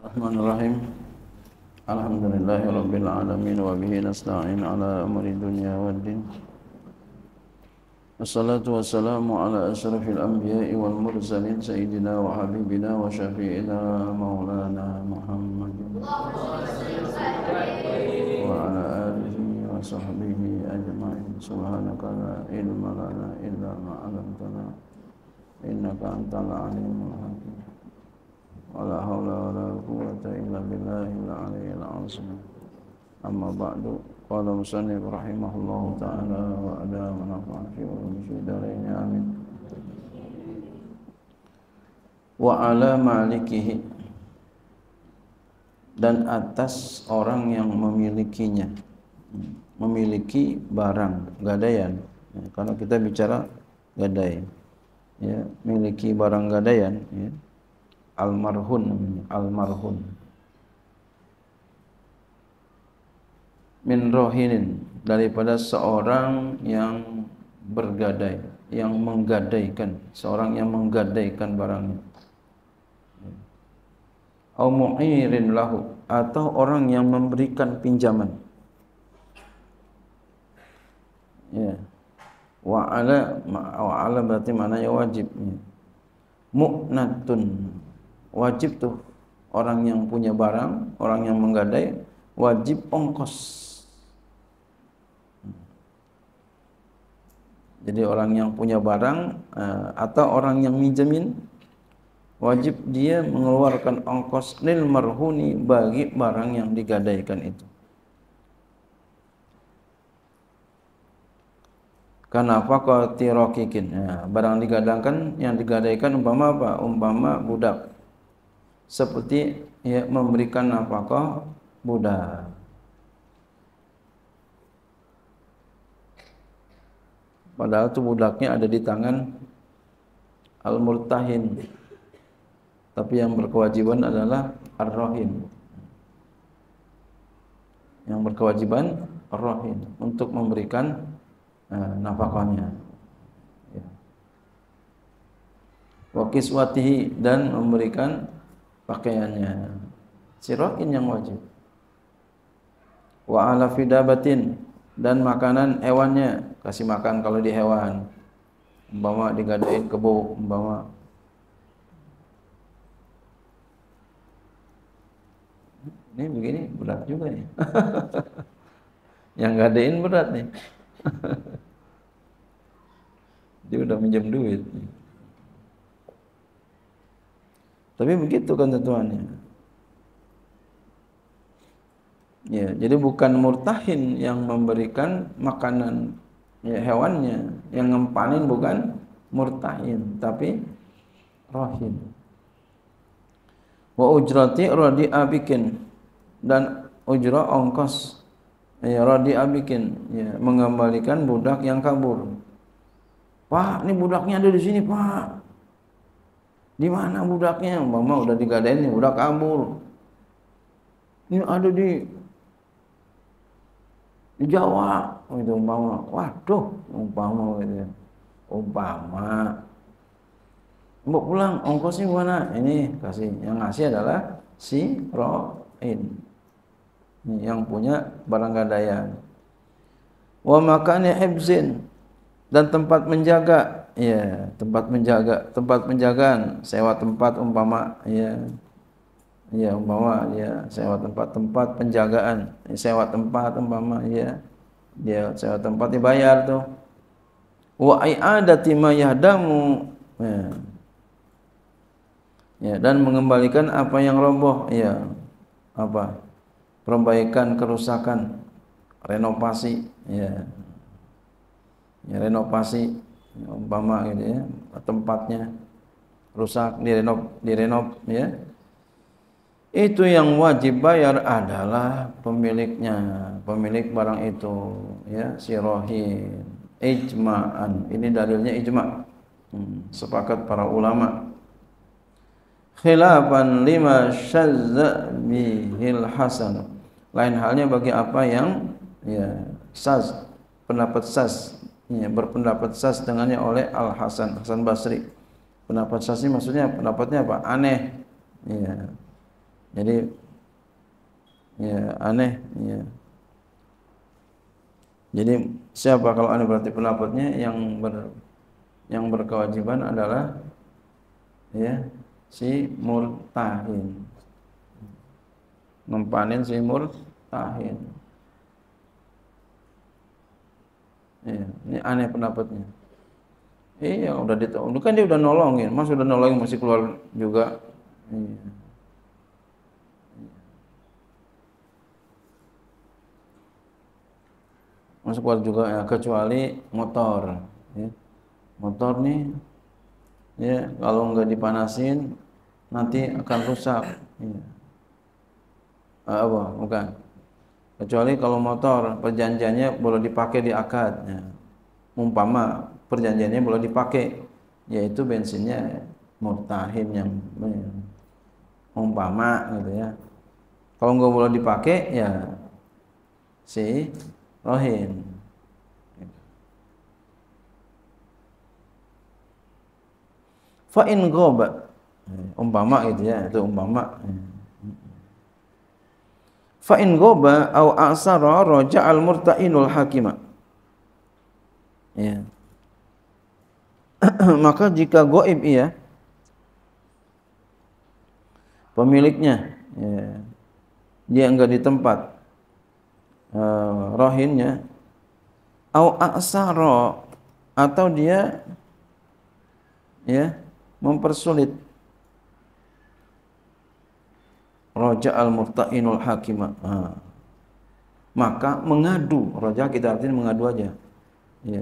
Bismillahirrahmanirrahim. Alhamdulillahirabbil alamin wa bihi nasta'in ala amri dunya waddin. Wassalatu wassalamu ala asyrafil anbiya'i wal mursalin sayyidina wa habibina wa syafi'ina maulana Muhammadin wa ala alihi wa sahbihi ajma'in. Subhanaka la ilma lana illa ma 'allamtana innaka antal alimul hakim. Wala haula wala quwwata illa billahil aliyyil azim. Amma ba'du. Qala musannif rahimahullahu ta'ala wa ada manafa'an fi ulumi syidarain amin. Wa ala malikihi, dan atas orang yang memilikinya, memiliki barang gadaian. Kalau kita bicara gadai, ya, miliki barang gadaian, ya. Almarhun namanya, almarhun. Min rohinin, daripada seorang yang bergadai, yang menggadaikan, seorang yang menggadaikan barangnya. Au mu'irin lahu, atau orang yang memberikan pinjaman. Ya. Wa ala berarti maknanya wajib. Mu'natun, wajib tuh orang yang punya barang, orang yang menggadai wajib ongkos. Jadi orang yang punya barang atau orang yang minjemin wajib dia mengeluarkan ongkos lil marhuni bagi barang yang digadaikan itu. Kenapa kau tirokikin? Ya, barang digadangkan yang digadaikan umpama apa? Umpama budak. Seperti ya, memberikan nafkah budak. Padahal itu budaknya ada di tangan al-murtahin. Tapi yang berkewajiban adalah ar-rahin. Yang berkewajiban ar-rahin untuk memberikan nafkahnya. Ya. Wa kiswatihi, dan memberikan pakaiannya. Sirokin yang wajib. Wa ala fidabatin, dan makanan hewannya, kasih makan kalau di hewan. Umpama digadain kebo, umpama ini begini berat juga nih. Yang gadain berat nih. Dia udah minjem duit. Tapi begitu kan tentuannya. Ya, jadi bukan murtahin yang memberikan makanan ya, hewannya, yang ngempanin bukan murtahin, tapi rohin. Wa ujrati radi'a bikin, dan ujrah ongkos ya radi'a bikin, ya, mengembalikan budak yang kabur. Pak, ini budaknya ada di sini, Pak. Di mana budaknya? Umpama udah digadain nih, budak kabur. Ini ada di Jawa. Oh, itu umpama. Waduh, umpama gitu. Umpama. Mbok pulang, ongkosnya mana? Ini kasih. Yang ngasih adalah si roin. Ini yang punya barang gadaian. Wa makani hibzin, dan tempat menjaga. Ya, tempat menjaga, tempat penjagaan, sewa tempat umpama, ya. Ya, umpama ya sewa tempat penjagaan, sewa tempat umpama, ya. Dia sewa tempat dibayar tuh. Wa i'adati ma yahdamu. Ya. Ya, dan mengembalikan apa yang roboh, ya. Apa? Perbaikan kerusakan, renovasi, ya. Ya, renovasi umpama gitu ya, tempatnya rusak direnov ya. Itu yang wajib bayar adalah pemiliknya, pemilik barang itu, ya, si rohin. Ijma'an, ini dalilnya ijma'. Sepakat para ulama. Khilafan lima syazza bihil hasan. Lain halnya bagi apa yang ya saz, pendapat saz, ya, berpendapat saz dengannya oleh Al-Hasan, Hasan Basri. Pendapat saz ini maksudnya pendapatnya apa? Aneh. Ya. Jadi ya aneh ya. Jadi siapa kalau aneh berarti pendapatnya yang berkewajiban adalah ya si murtahin, mempanen si murtahin. Ya, ini aneh pendapatnya. Iya, udah ditahu. Kan dia udah nolongin, Mas udah nolongin masih keluar juga. Iya. Masuk keluar juga ya, kecuali motor. Ya. Motor nih, ya kalau nggak dipanasin nanti akan rusak. Ya. Apa? Bukan. Kecuali kalau motor perjanjiannya boleh dipakai di akad. Ya. Umpama perjanjiannya boleh dipakai, yaitu bensinnya murtahin yang umpama gitu ya. Kalau nggak boleh dipakai ya si rohin. Fa in ghaba, umpama gitu ya, itu umpama. Fa in ghaba au asara raja'al murtainul hakima. Ya. Maka jika gaib iya pemiliknya ya, dia enggak di tempat rohinnya au asara atau dia ya mempersulit raja al murtainul hakimah, maka mengadu. Raja kita artinya mengadu aja ya,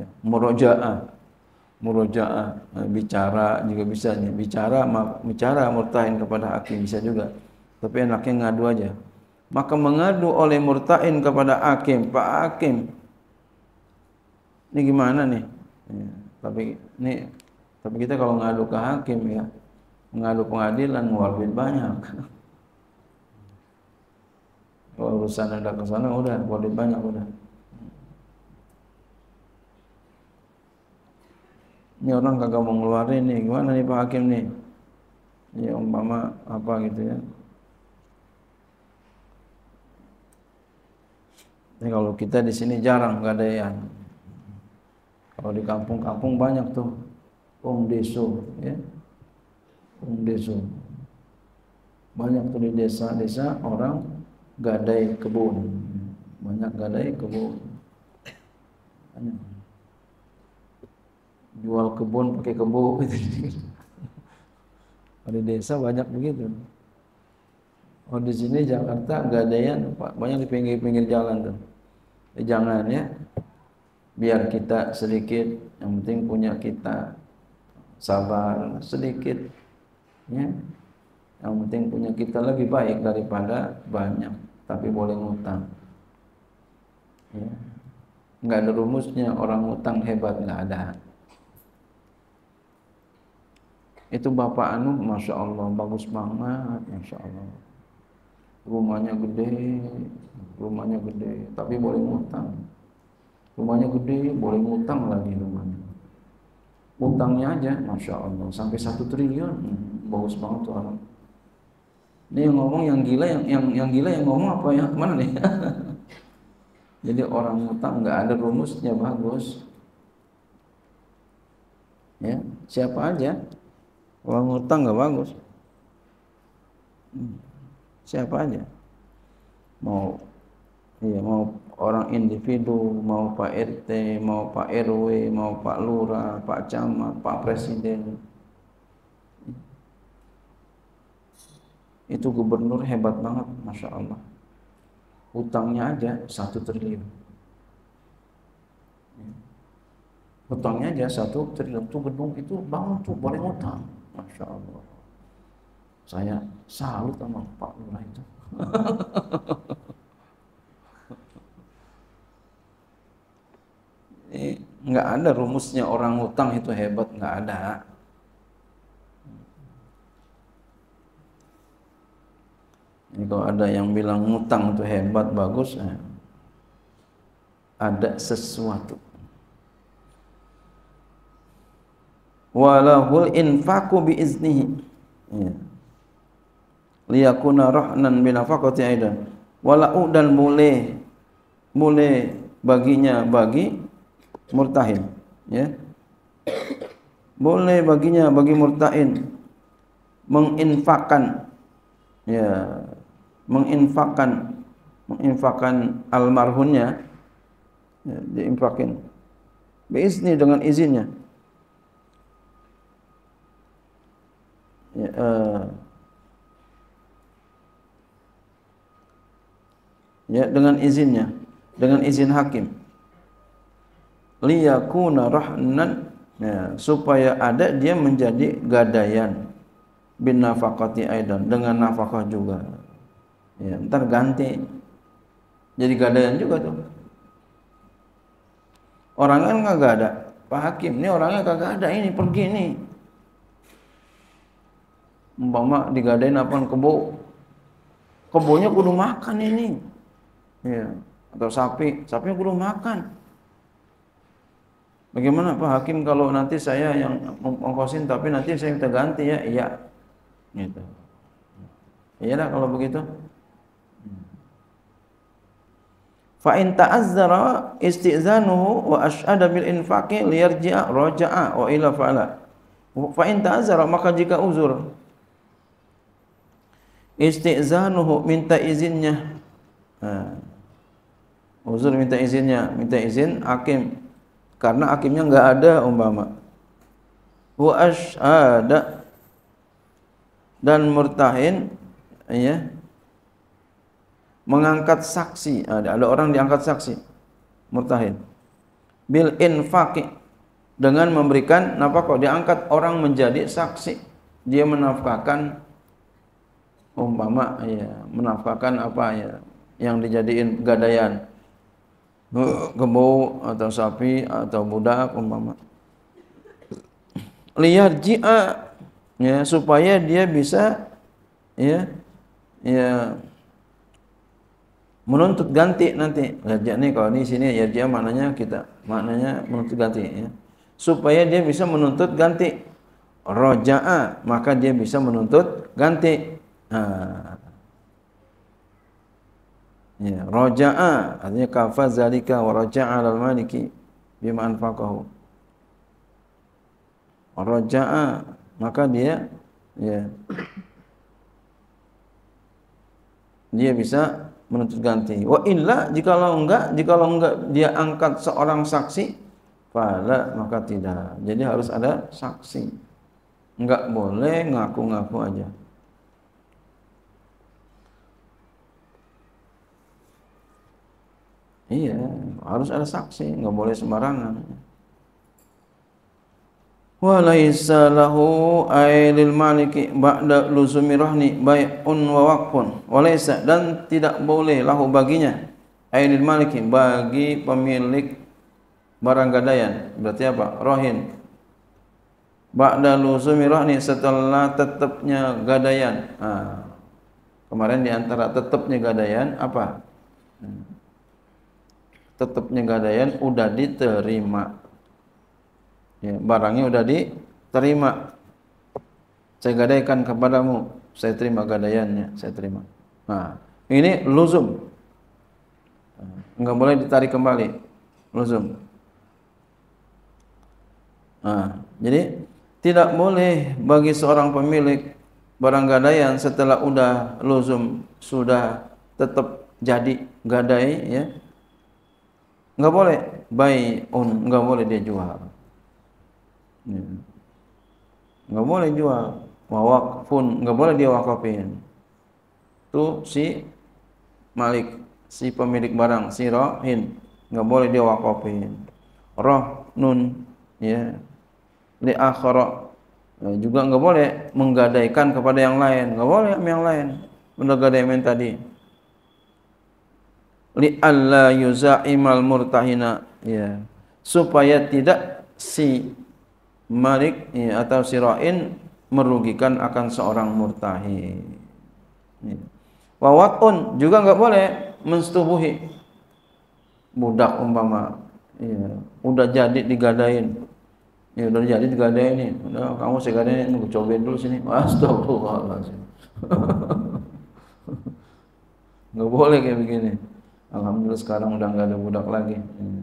murojaah bicara juga bisa nih, bicara murtain kepada hakim bisa juga, tapi enaknya ngadu aja. Maka mengadu oleh murtain kepada hakim, Pak Hakim ini gimana nih ya, tapi kita kalau ngadu ke hakim ya, ngadu pengadilan ngeluarin banyak. Kalau urusan ada ke sana udah ngeluarin banyak udah. Ini orang kagak mau ngeluarin nih, gimana nih Pak Hakim nih? Ya umpama apa gitu ya. Ini kalau kita di sini jarang gadaian. Kalau di kampung-kampung banyak tuh deso ya. Deso. Banyak tuh di desa-desa orang gadai kebun. Banyak gadai kebun. Banyak. Jual kebun pakai kebo gitu. Di desa banyak begitu. Oh di sini Jakarta gadaian banyak di pinggir-pinggir jalan tuh. Jangan ya, biar kita sedikit, yang penting punya kita sabar sedikit, ya. Yang penting punya kita lebih baik daripada banyak, tapi boleh ngutang. Ya. Nggak ada rumusnya orang ngutang hebat, nggak ada. Itu Bapak Anu, Masya Allah, bagus banget, Masya Allah. Rumahnya gede, tapi boleh ngutang. Rumahnya gede, boleh ngutang lagi rumahnya. Utangnya aja, Masya Allah, sampai 1 triliun, bagus banget tuh orang. Ini yang ngomong yang gila, yang gila yang ngomong apa ya? Mana nih? Jadi orang ngutang nggak ada rumusnya, bagus. Ya, siapa aja, orang ngutang nggak bagus. Siapa aja, mau orang individu, mau Pak RT, mau Pak RW, mau Pak Lurah, Pak Camat, Pak Presiden. Itu gubernur hebat banget, Masya Allah. Utangnya aja 1 triliun. Utangnya aja 1 triliun. Tuh gedung itu bangun tuh boleh ngutang, Masya Allah. Saya salut sama Pak Lurah itu. Nggak ada rumusnya orang ngutang itu hebat, nggak ada. Ini kalau ada yang bilang ngutang itu hebat, bagus, ada sesuatu. Walahul infaqu biiznihi. Ya. liyakuna rahnan binafaqati aidan. Walau dan boleh baginya bagi murtahin, ya. Boleh baginya bagi murtahin menginfakkan, ya, menginfakkan almarhumnya, ya, diinfakin biizni dengan izinnya, ya, ya, dengan izinnya, dengan izin hakim, liyakuna rahnan, ya, supaya ada dia menjadi gadaian bin nafaqati aidan, dengan nafkah juga, ya, ntar ganti jadi gadaian juga tuh. Orangnya kan kagak ada, Pak Hakim ini orangnya kagak ada, ini pergi nih, umpama digadain apaan, kebonya kudu makan ini, ya, atau sapinya kudu makan. Bagaimana Pak Hakim kalau nanti saya yang ongkosin tapi nanti saya minta ganti, ya? Iya, gitu. Iya dah kalau begitu. Fa in ta'azzara isti'zanuhu wa asyhada bil infaqi liyarji'a raja'a wa ila fa'ala. Fa in ta'azzara, maka jika uzur, isti'zanuhu, minta izinnya, uzur minta izinnya, minta izin hakim karena hakimnya enggak ada umpama, wa asyhada, dan murtahin, ya, mengangkat saksi, ada orang diangkat saksi, murtahin bil infaqi, dengan memberikan nafkah, diangkat orang menjadi saksi, dia menafkahkan umpama, ya, menafkahkan apa, ya, yang dijadiin gadaian, kebo atau sapi atau budak umpama, liyarji'a, ya, supaya dia bisa, ya, menuntut ganti nanti. Yarji' nih kalau di sini yarji' maknanya menuntut ganti, ya. Supaya dia bisa menuntut ganti. Raja'a, maka dia bisa menuntut ganti. Ya, raja'a artinya kafa zalika wa raja'a 'alal maliki bima anfaqahu. Raja'a, maka dia, ya, dia bisa menuntut ganti. Wa illa, jikalau enggak dia angkat seorang saksi, fala, maka tidak. Jadi harus ada saksi. Enggak boleh ngaku-ngaku aja. Iya, harus ada saksi, enggak boleh sembarangan. Wa laisa lahu ailil maliki ba'da luzumi rahni bai'un wa waqfun. Wa laisa, dan tidak boleh lahu baginya, ailil maliki, bagi pemilik barang gadaian, berarti apa? Rahin. Ba'da luzumi rahni, setelah tetapnya gadaian. Kemarin di antara tetapnya gadaian apa? Tetapnya gadaian udah diterima. Ya, barangnya udah diterima, saya gadaikan kepadamu, saya terima gadaiannya, saya terima. Nah, ini luzum, enggak boleh ditarik kembali, luzum. Nah, jadi tidak boleh bagi seorang pemilik barang gadaian setelah udah luzum, sudah tetap jadi gadai, ya, enggak boleh bai'un, enggak boleh dia jual. Ya. Nggak boleh jual. Waqfun, nggak boleh dia wakafin. Itu si malik, si pemilik barang, si rahin, nggak boleh dia wakafin. Rahnun, ya, li akhara, juga nggak boleh menggadaikan kepada yang lain, nggak boleh yang lain, benda gadaian tadi. Li alla yuzaimal murtahina, ya, supaya tidak si malik, ya, atau sirain merugikan akan seorang murtahin. Wa wat'un, juga enggak boleh mensetubuhi budak umpama, ya, udah jadi digadain. Ya, udah jadi digadain nih. Udah, kamu saya gadain, cobain dulu sini. Astagfirullahaladzim. Nggak boleh kayak begini. Alhamdulillah sekarang udah nggak ada budak lagi.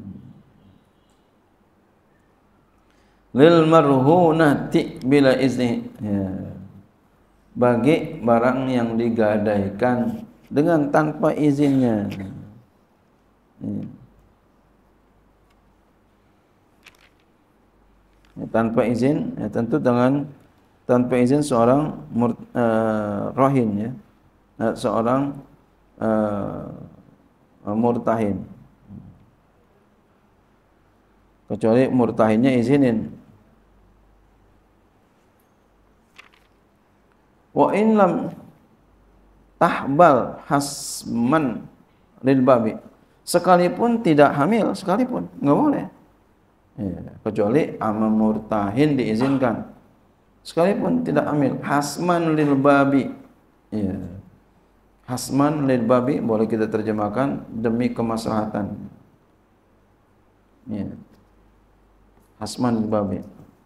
Lil marhunati bila izni. Ya. Bagi barang yang digadaikan dengan tanpa izinnya. Ya. Ya, tanpa izin, ya, tentu dengan tanpa izin seorang rohin, ya, seorang murtahin, kecuali murtahinnya izinin. Wa in lam tahbal hasman lil babi, sekalipun tidak hamil, sekalipun nggak boleh. Ya, kecuali ama murtahin diizinkan, sekalipun tidak hamil. Hasman lil babi, ya. Hasman lil babi boleh kita terjemahkan demi kemaslahatan. Ya. Hasman lil babi.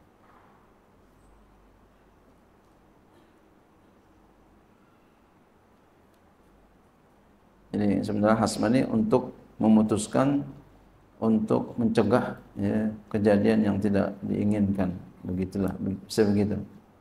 Jadi sebenarnya hasman ini untuk memutuskan, untuk mencegah, ya, kejadian yang tidak diinginkan. Begitulah, bisa begitu.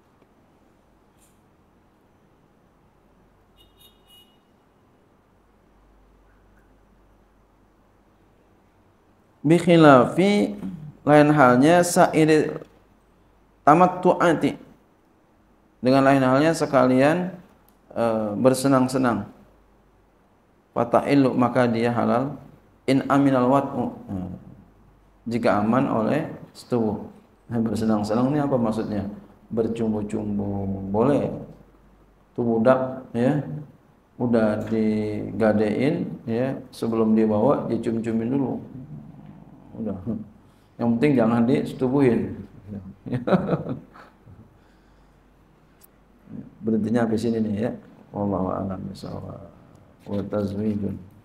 Bi khilafi, lain halnya sa'iri tamattu'ati, dengan lain halnya sekalian bersenang-senang. Fata'illu, maka dia halal. In aminal wat'u, jika aman oleh setubuh. Bersenang-senang ini apa maksudnya? Bercumbu-cumbu boleh. Itu budak, ya, udah digadein, ya, sebelum dibawa dicium-ciumin dulu. Udah. Yang penting jangan disetubuhin. Berhentinya habis ini nih, ya. Wallahu a'lam bishawab. Wa tazwijun.